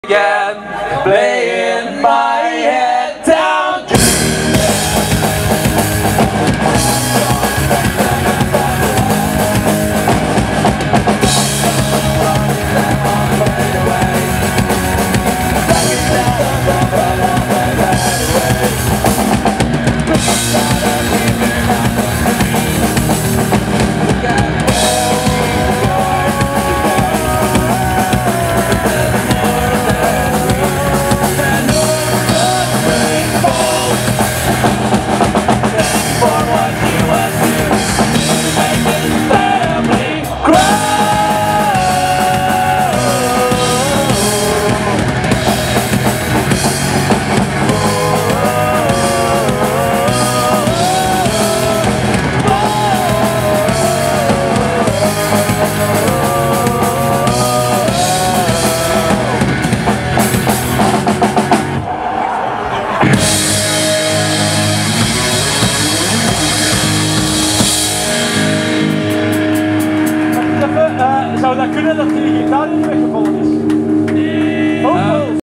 Again, playing my head down. Zou dat kunnen dat die gitaar niet weggevallen is?